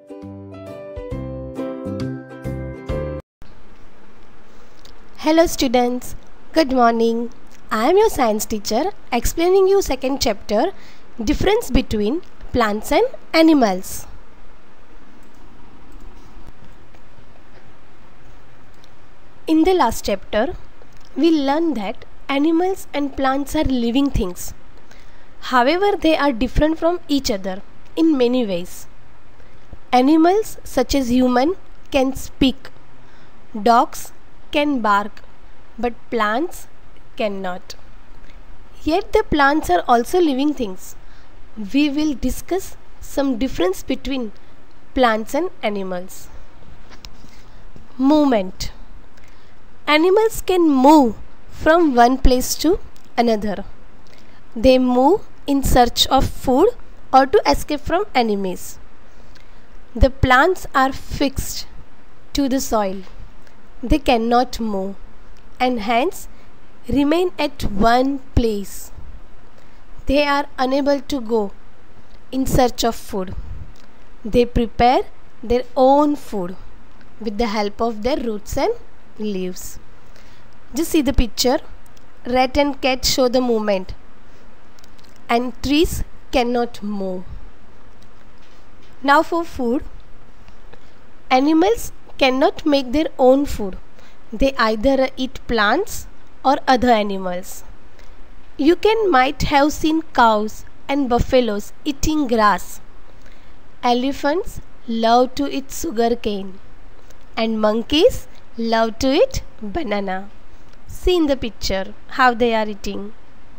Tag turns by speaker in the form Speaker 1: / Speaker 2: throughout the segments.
Speaker 1: Hello students, good morning. I am your science teacher explaining you second chapter, difference between plants and animals. In the last chapter, we learned that animals and plants are living things. However, they are different from each other in many ways. Animals such as human can speak. Dogs can bark, but plants cannot. Yet the plants are also living things. We will discuss some difference between plants and animals. Movement. Animals can move from one place to another. They move in search of food or to escape from enemies. The plants are fixed to the soil. They cannot move and hence remain at one place. They are unable to go in search of food. They prepare their own food with the help of their roots and leaves. Just see the picture. Rat and cat show the movement, and trees cannot move. Now for food, animals cannot make their own food. They either eat plants or other animals. You might have seen cows and buffaloes eating grass. Elephants love to eat sugar cane, and monkeys love to eat banana. See in the picture how they are eating.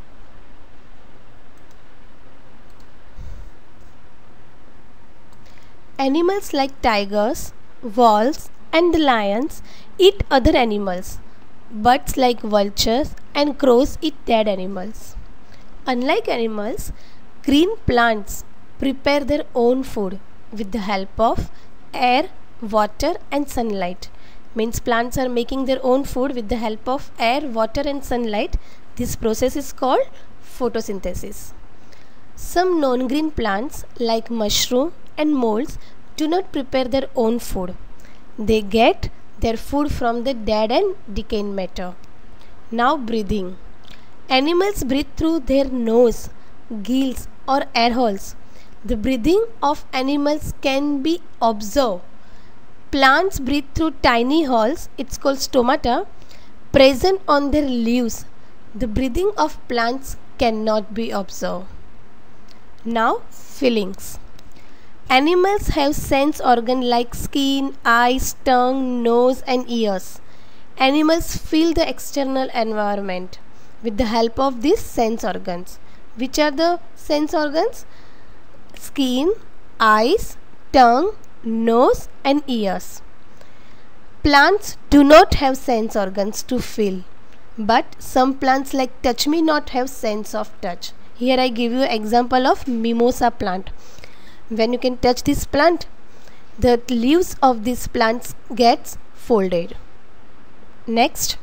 Speaker 1: Animals like tigers, wolves and the lions eat other animals. Birds like vultures and crows eat dead animals. Unlike animals, green plants prepare their own food with the help of air, water and sunlight. Means plants are making their own food with the help of air, water and sunlight. This process is called photosynthesis. Some non-green plants like mushroom and molds do not prepare their own food. They get their food from the dead and decaying matter. Now breathing. Animals breathe through their nose, gills or air holes. The breathing of animals can be observed. Plants breathe through tiny holes, it's called stomata, present on their leaves. The breathing of plants cannot be observed. Now feelings. Animals have sense organs like skin, eyes, tongue, nose and ears. Animals feel the external environment with the help of these sense organs. Which are the sense organs? Skin, eyes, tongue, nose and ears. Plants do not have sense organs to feel, but some plants like touch me not have sense of touch. Here I give you example of mimosa plant. When you can touch this plant, the leaves of this plant gets folded. Next.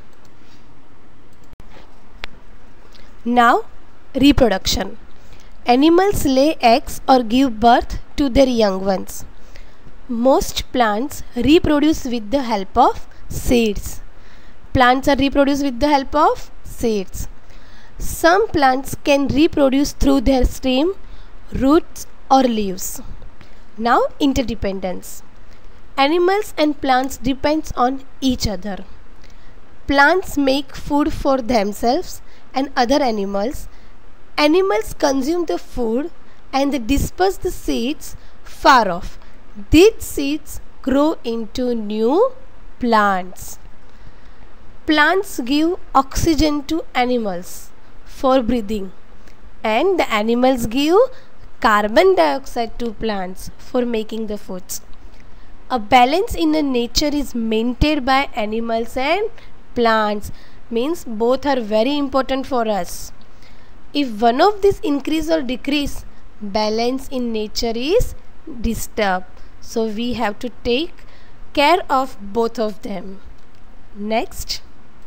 Speaker 1: Now reproduction. Animals lay eggs or give birth to their young ones. Most plants reproduce with the help of seeds. Plants are reproduced with the help of seeds. Some plants can reproduce through their stem, roots or leaves. Now interdependence. Animals and plants depend on each other. Plants make food for themselves and other animals. Animals consume the food and they disperse the seeds far off. These seeds grow into new plants. Plants give oxygen to animals for breathing, and the animals give carbon dioxide to plants for making the foods. A balance in the nature is maintained by animals and plants. Means both are very important for us. If one of these increase or decrease, balance in nature is disturbed. So we have to take care of both of them. Next.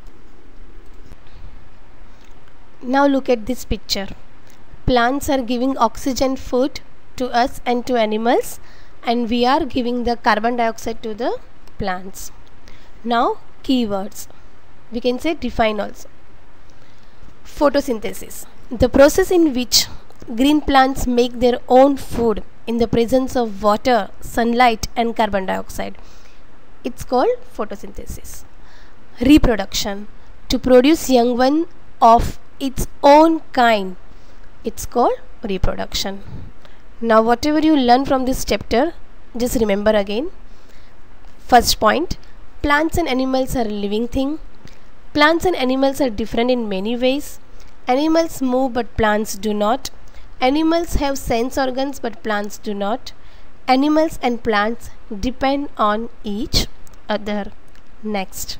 Speaker 1: Now look at this picture. Plants are giving oxygen food to us and to animals. and we are giving the carbon dioxide to the plants. Now keywords, we can say define also. Photosynthesis, the process in which green plants make their own food in the presence of water, sunlight and carbon dioxide. It's called photosynthesis. Reproduction, to produce young one of its own kind. It's called reproduction. Now whatever you learn from this chapter, just remember again. First point, plants and animals are a living thing. Plants and animals are different in many ways. Animals move but plants do not. Animals have sense organs but plants do not. Animals and plants depend on each other. Next.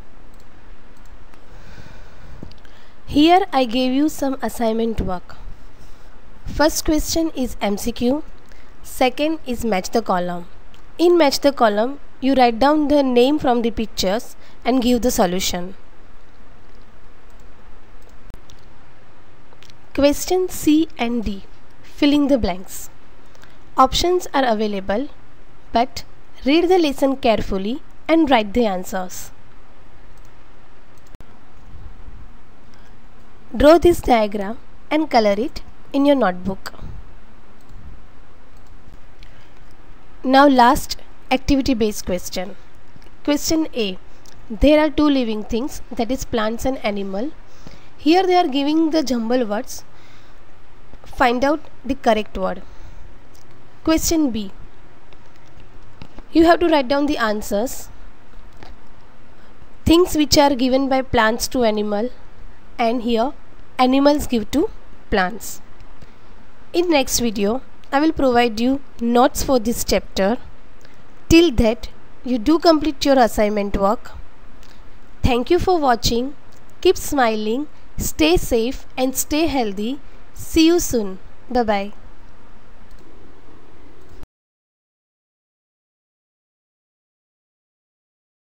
Speaker 1: Here I gave you some assignment work. First question is MCQ. Second is match the column. In match the column, you write down the name from the pictures and give the solution. Question C and D. Fill in the blanks. Options are available, but read the lesson carefully and write the answers. Draw this diagram and color it in your notebook. Now last activity based question. Question A. There are two living things, that is plants and animal. Here they are giving the jumble words. Find out the correct word. Question B. You have to write down the answers. Things which are given by plants to animal, and here animals give to plants. In next video, I will provide you notes for this chapter. Till that, you do complete your assignment work. Thank you for watching. Keep smiling, stay safe and stay healthy. See you soon. Bye bye.